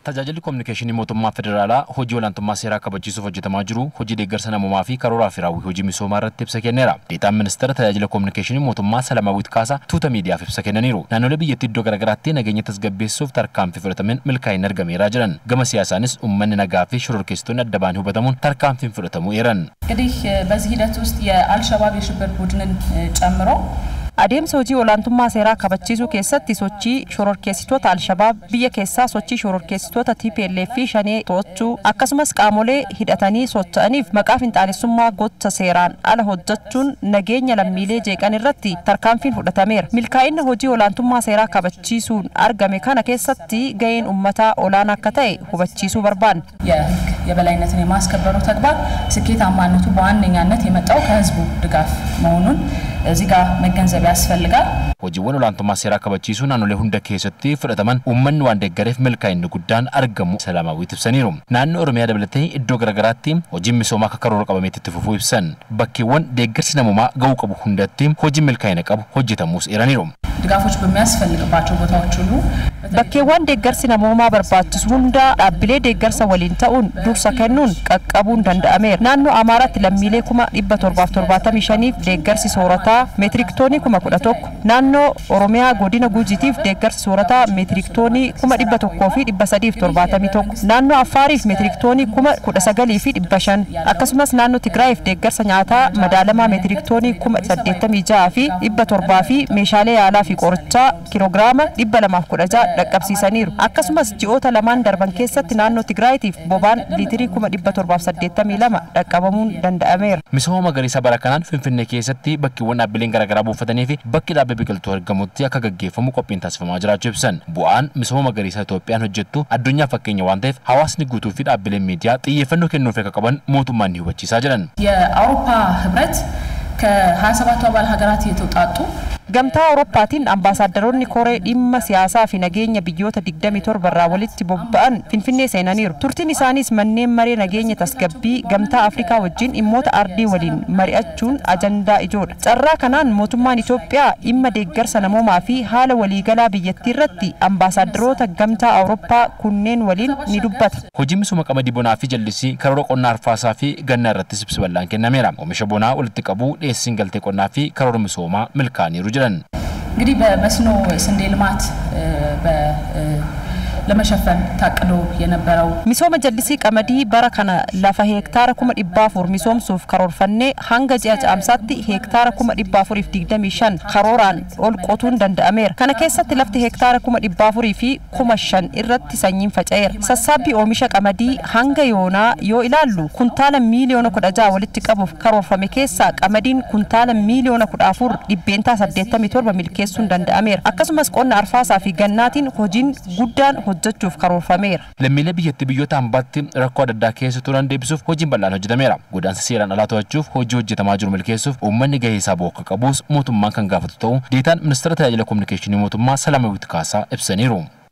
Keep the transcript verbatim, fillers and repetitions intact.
Tajaajilli kominikeeshinii mootummaa federaalaa hojii olaantummaa seeraa kabachiisuuf hojjetamaa jiru hojii deeggarsa namummaa fi karoora fi raawwii hojii misoomaa irratti ibsa kenneera. Deetaan ministeera tajaajila kominikeeshinii mootummaa Salamaawit Kaasaa tuuta miidiyaaf ibsa kennaniiru. Naannolee biyyattii iddoo garaagaraatti nageenya tasgabbeessuuf tarkaanfii fudhatameen milkaa'ina argameera jedhan. Gama siyaasaanis uummanni nagaa fi shororkeessitoonni adda baanii hubatamuun tarkaanfiin fudhatamuu eeran. እንግዲህ በዚህ ሂደት ውስጥ የአልሸባብ የሽብር ቡድንን ጨምሮ adeemsa hojii olaantummaa seeraa kabachiisuu keessatti sochii shororkeessitoota Alshabaab biyya keessaa sochii shororkeessitoota T P L F fi shanee to'achuu akkasumas qaamolee hidhatanii socho'aniif maqaa finxaalessummaa gocha seeraan ala hojjechuun nageenya lammiilee jeeqan irratti tarkaanfiin fudhatameera. Milkaa'inni hojii olaantummaa seeraa kabachiisuun argame kana keessatti ga'een uummataa olaanaa akka ta'e hubachiisuu barbaanna. የህግ የበላይነትን የማስከበሩ ተግባር ስኬታማነቱ በዋነኛነት የመጣው ከህዝቡ ድጋፍ መሆኑን እዚህ ጋር መገንዘብ ያስፈልጋል። hojiiwwan olaantummaa seeraa kabachiisuu naannolee hunda keessatti fudhataman uummanni waan deeggareef milkaa'inni guddaan argamu Salamaawit ibsaniiru. Naannoo Oromiyaa dabalatee iddoo garaagaraatti hojiin misoomaa akka karoora qabameetti itti fufuu ibsan bakkeewwan deeggarsi namummaa ga'uu qabu hundatti hojiin milkaa'ina qabu hojjetamuus eeraniiru. ድጋፎች በሚያስፈልግባቸው ቦታዎች ሁሉ bakkeewwan deeggarsi namummaa barbaachisu hunda dhaabbilee deeggarsa waliin ta'uun dursa kennuun qaqqabuun danda'ameera. Naannoo Amaaraatti lammiilee kuma dhibba torbaaf torbaatamii shaniif deeggarsi soorataa meetirik toonii kuma kudha tokko, naannoo Oromiyaa godina Gujiitiif deeggarsi soorataa meetirik toonii kuma dhibba tokkoo fi dhibba sadiif torbaatamii tokko, naannoo Affaariif meetirik toonii kuma kudha sagalii fi dhibba shan, akkasumas naannoo Tigraayiif deeggarsa nyaataa madaalamaa meetirik toonii kuma saddeettamii ja'a fi dhibba torbaa fi meeshaalee yaalaa fi qorichaa kiloogiraama dhibba lamaaf kudha ja'a dhaqqabsiisaniiru. Akkasumas ji'oota lamaan darban keessatti naannoo Tigraayiitiif boba'aan liitirii kuma dhibba torbaaf saddeettamii lama dhaqqabamuun danda'ameera. Misooma magariisa bara kanaan Finfinnee keessatti bakkeewwan dhaabbileen garaagaraa buufatanii fi bakki dhaabbii biqiltuu argamutti akka gaggeeffamu qophiin taasifamaa jiraachuu ibsan. Bu'aan misooma magariisa Itoophiyaan hojjettu addunyaa fakkeenya waan ta'eef hawaasni guutuu fi dhaabbileen miidiyaa xiyyeeffannoo kennuuf akka qaban mootummaan ni hubachiisaa jedhan. የአውሮፓ ህብረት ከሀያ ሰባቱ አባል ሀገራት የተውጣጡ gamtaa Awurooppaatiin ambaasaaddaroonni koree dhimma siyaasaa fi nageenya biyyoota digdamii torba irraa walitti bobba'an Finfinnee seenaniiru. Turtiin isaaniis manneen maree nageenya tasgabbii gamtaa Afrikaa wajjin dhimmoota ardii waliin mari'achuun ajandaa ijoodha. Carraa kanaan mootummaan Itoophiyaa dhimma deeggarsa namoomaa fi haala waliigalaa biyyattii irratti ambaasaaddaroota gamtaa Awurooppaa kunneen waliin ni dubbata. Hojii misooma qamadii bonaa fi jallisii karoora qonnaa arfaasaa fi gannaa irratti ibsi bal'aan kennameera. Oomisha bonaa walitti qabuu dhiyeessiin galtee qonnaa fi karoora misoomaa milkaa'aniiru jedhan. እንግዲህ በመስኖ ስንዴ ልማት ለመሸፈን ታቅዶ የነበረው misooma jallisii qamadii bara kana lafa heektaara kuma dhibba afur misoomsuuf karoorfannee hanga ji'a caamsaatti heektaara kuma dhibba afuriif digdamii shan karooraan ol qotuun danda'ameera. Kana keessatti lafti heektaara kuma dhibba afurii fi kuma shan irratti sanyiin faca'eera. Sassaabbii oomisha qamadii hanga yoonaa yoo ilaallu kuntaala miiliyoona kudha ja'a walitti qabuuf karoorfame keessaa qamadiin kuntaala miiliyoona kudha afur dhibbeentaa saddeettamii torba milkeessuun danda'ameera. Akkasumas qonna arfaasaa fi gannaatiin hojiin guddaan hojjechuuf karoorfameera. Lammiilee biyyattii biyyoota hambaatti rakkoo adda addaa keessa turan deebisuuf hojiin bal'aan hojjetameera. Godaansa seeraan alaa to'achuuf hojii hojjetamaa jiru milkeessuuf uummanni gahee isaa ba'uu akka qabus mootummaan kan gaafatu ta'uu deetaan ministeera tajaajila kominikeeshinii mootummaa Salamaawit Kaasaa ibsaniiru.